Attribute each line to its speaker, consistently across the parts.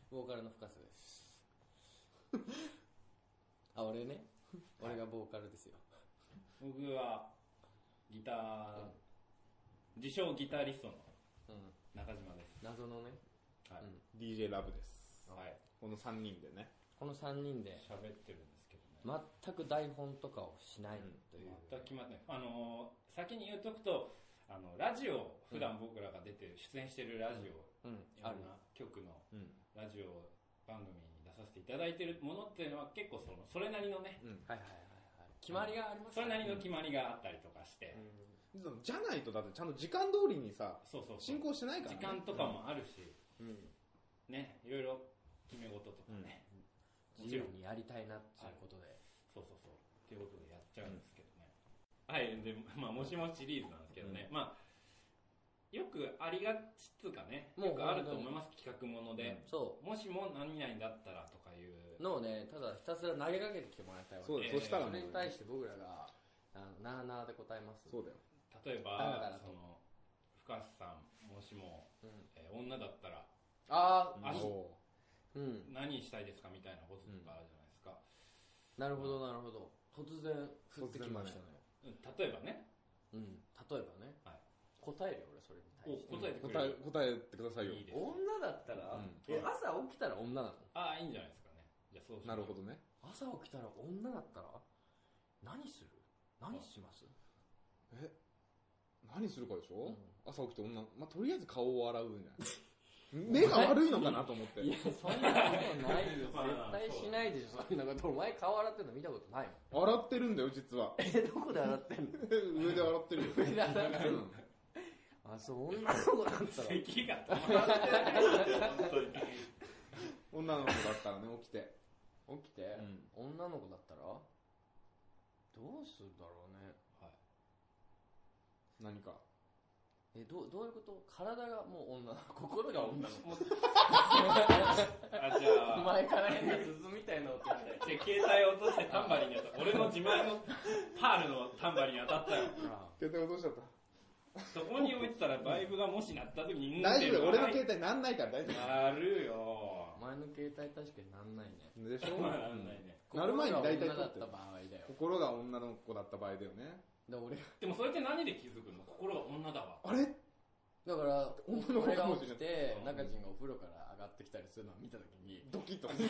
Speaker 1: ボーカルの深瀬です。あ、俺ね。俺がボーカルですよ。
Speaker 2: 僕はギター、自称ギタリストの中島です。
Speaker 1: 謎のね、
Speaker 2: はい、
Speaker 3: DJ ラブです。
Speaker 2: はい。
Speaker 3: この3人でね。
Speaker 1: この3人で
Speaker 2: 喋ってるんですけどね。
Speaker 1: 全く台本とかをしないという。
Speaker 2: 全く決まってない。先に言うとくと、ラジオ、普段僕らが出て出演してるラジオ、いろんな局のラジオ番組に出させていただいてるものっていうのは結構それなりのね、決まりがありますね。それなりの決まりがあったりとかして。
Speaker 3: じゃないとだってちゃんと時間通りにさ、進行してないからね。
Speaker 2: 時間とかもあるし、ね、いろいろ決め事とかね。
Speaker 1: 自由にやりたいなっていうことで。
Speaker 2: そう。っていうことでやっちゃうんですけどね。はい、で、もしもシリーズなんですけどね。よくありがちっつうかね、よくあると思います、企画もので。もしも何々だったらとかいう
Speaker 1: のをね、ただひたすら投げかけてきてもらいたいわけで。
Speaker 3: そしたらね、
Speaker 1: それに対して僕らが、なーなーで答えます。
Speaker 3: そうだよ。
Speaker 2: 例えば、深瀬さん、もしも、女だったら、何したいですかみたいなこととかあるじゃないですか。
Speaker 1: なるほど。突然降ってきましたね。
Speaker 2: 例えばね。
Speaker 1: 答えるよ、俺、それに対して。
Speaker 3: 答えてくださいよ。
Speaker 2: いいです。
Speaker 1: 女だったら朝起きたら女なの？
Speaker 2: ああ、いいんじゃないですかね。じゃあそうし
Speaker 3: なるほどね。
Speaker 1: 朝起きたら女だったら何する？何します？
Speaker 3: 何するかでしょ？朝起きて女、とりあえず顔を洗うんじゃない目が悪いのかなと思って。
Speaker 1: いや、そんなことないよ。絶対しないでしょ、そんなこと。お前顔洗ってるの見たことないもん。
Speaker 3: 洗ってるんだよ、実は。
Speaker 1: どこで洗ってんの？
Speaker 3: 上で洗ってるよ。
Speaker 1: 上で洗ってる。あ、そう、女の子だったら。
Speaker 2: 咳が止まらない。本当に。
Speaker 3: 女の子だったらね、起きて。
Speaker 1: 女の子だったらどうするだろうね。
Speaker 3: 何か。
Speaker 1: どういうこと？体がもう女、心が女の子。
Speaker 2: じゃあ、
Speaker 1: お前から変な鈴みたいな音して。
Speaker 2: 携帯を落としてタンバリンに当たった。俺の自前のパールのタンバリンに当たったよ。
Speaker 3: 携帯落としちゃった。
Speaker 2: そこに置いてたらバイブがもし鳴った時に
Speaker 3: 大丈夫、俺の携帯なんないから大丈夫。
Speaker 2: なるよ。
Speaker 1: お前の携帯確かになんないね。
Speaker 3: でしょ？
Speaker 2: なんないね。
Speaker 3: なる前に大体
Speaker 1: 心が女だった場合だよ。
Speaker 3: 心が女の子だった場合だよね。
Speaker 2: でもそれって何で気づくの？心が女だわ。
Speaker 3: あれ？
Speaker 1: だから俺が起きて中地がお風呂から上がってきたりするのを見たときに
Speaker 3: ドキッと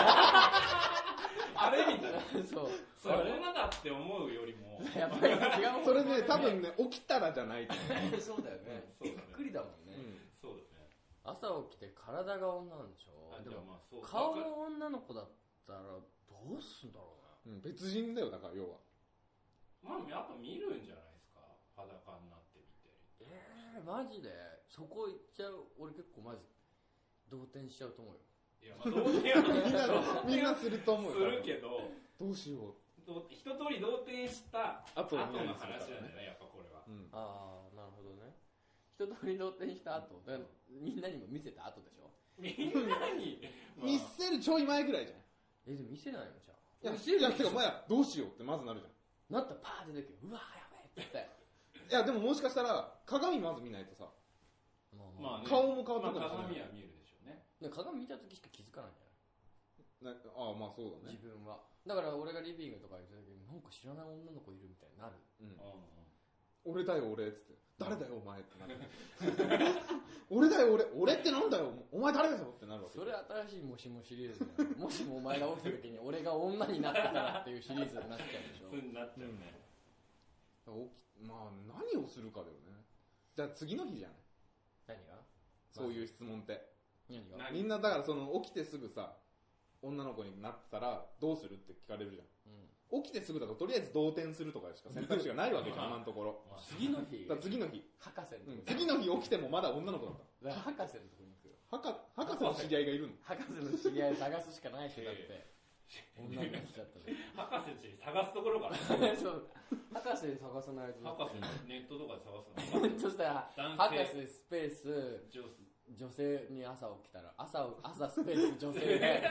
Speaker 2: あれみたいな。
Speaker 1: そう。
Speaker 2: それ女だって思うよりも
Speaker 1: やっぱり違う。
Speaker 3: それね、多分ね、起きたらじゃないと
Speaker 1: そうだよね。びっくりだもんね。
Speaker 2: そうだね。
Speaker 1: 朝起きて体が女なんでしょ。でも顔が女の子だったらどうすんだろう
Speaker 3: な。別人だよ、だから要は。
Speaker 2: やっぱ見るんじゃないですか、裸になってみて。
Speaker 1: マジでそこ行っちゃう。俺結構マジ動転しちゃうと思うよ。
Speaker 2: いや、動転は
Speaker 3: みんなすると思うよ。
Speaker 2: するけど、
Speaker 3: どうしよ
Speaker 2: う。一通り動転した後の話なんだよね、やっぱこれは。
Speaker 1: ああ、なるほどね。一通り動転した後、みんなにも見せた後でしょ。
Speaker 2: みんなに
Speaker 3: 見せるちょい前ぐらいじゃん。
Speaker 1: でも見せないのじゃ
Speaker 3: あ。いや、てかお前どうしようってまずなるじゃん。
Speaker 1: なったらパーって出てくる。うわーやべえって言って。
Speaker 3: いや、でももしかしたら鏡まず見ないとさ、顔も変わってくるかもしれない。
Speaker 2: 鏡は見えるでしょうね。
Speaker 1: 鏡見た時しか気づかないんじゃない？
Speaker 3: ああ、まあそうだね。
Speaker 1: 自分は。だから俺がリビングとか行った時になんか知らない女の子いるみたいになる。
Speaker 3: 俺だよ俺っつって、誰だよお前ってなる。俺だよ俺ってなんだよお前誰だよってなるわけ。
Speaker 1: それ新しいもしもシリーズだよ。もしもお前が起きた時に俺が女になってたらっていうシリーズになっちゃうでしょ。
Speaker 2: なっちゃうね。
Speaker 3: まあ何をするかだよね。じゃあ次の日じゃない。
Speaker 1: 何が？
Speaker 3: そういう質問って。
Speaker 1: 何が？
Speaker 3: みんなだから起きてすぐさ、女の子になったらどうするって聞かれるじゃん。起きてすぐだととりあえず動転するとかしか選択肢がないわけじゃん、今のところ。
Speaker 1: 次の日
Speaker 3: 次の日。
Speaker 1: 博士のとこ
Speaker 3: 次の日起きてもまだ女の子だった。
Speaker 1: 博士のとこに行くよ。
Speaker 3: 博士の知り合いがいるの？
Speaker 1: 博士の知り合い探すしかない人だって。女になっちゃったで。
Speaker 2: 博士の知り合い探すところから
Speaker 1: そう。博士に探さないと。
Speaker 2: 博士ネットとかで探すの。
Speaker 1: そしたら、博士スペース、女性に朝起きたら、朝スペース女性で、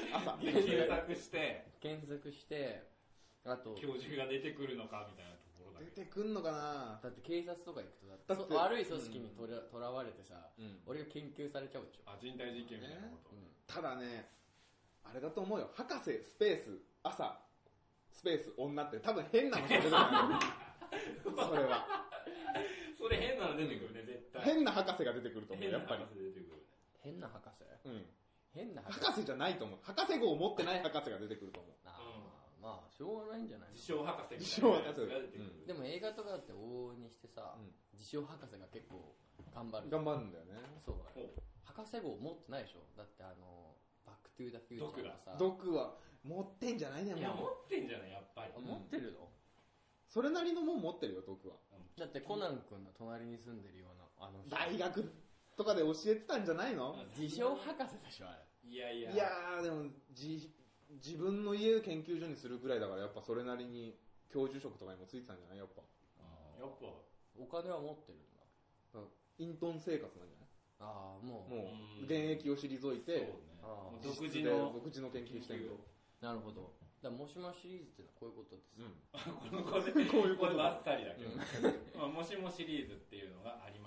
Speaker 2: 検索して、
Speaker 1: あと、
Speaker 2: 教授が出てくるのかみたいなところだけど。
Speaker 3: 出てくんのかな。
Speaker 1: だって警察とか行くとだって悪い組織にとらわれてさ、俺が研究されちゃうでしょ。
Speaker 2: 人体実験みたいなこと。
Speaker 3: ただね、あれだと思うよ。博士、スペース、朝、スペース、女って多分変なのしか出てこないそれは。
Speaker 2: それ変なの出てくるね、絶対。
Speaker 3: 変な博士が出てくると思う、やっぱり。
Speaker 1: 変な博士？
Speaker 3: 変な博士じゃないと思う。博士号を持ってない博士が出てくると思う。
Speaker 1: まあしょうがないんじゃない？
Speaker 2: 自称博士み
Speaker 3: たいなやつが
Speaker 1: 出てくる。でも映画とかって往々にしてさ、自称博士が結構頑張る。
Speaker 3: 頑張るんだよね。
Speaker 1: そうだね。博士号持ってないでしょ。だってバックトゥーザフューチャーがさ。
Speaker 3: ドクは持ってんじゃないね。
Speaker 2: いや持ってんじゃないやっぱり。
Speaker 1: 持ってるの？
Speaker 3: それなりのもん持ってるよ、ドクは。
Speaker 1: だってコナン君の隣に住んでるような
Speaker 3: 大学とかで教えてたんじゃないの？
Speaker 1: 自称博士でしょあれ。
Speaker 2: いや
Speaker 3: でも自分の家研究所にするぐらいだからやっぱそれなりに教授職とかにもついてたんじゃない？やっぱ
Speaker 1: お金は持ってるんだ。
Speaker 3: 隠遁生活なんじゃない？もう現役を退いて、
Speaker 2: 独自の
Speaker 3: 研究してるよ。
Speaker 1: なるほど。だからもしもシリーズってのはこういうことです。
Speaker 2: こういうことばっかりだけど、もしもシリーズっていうのがあり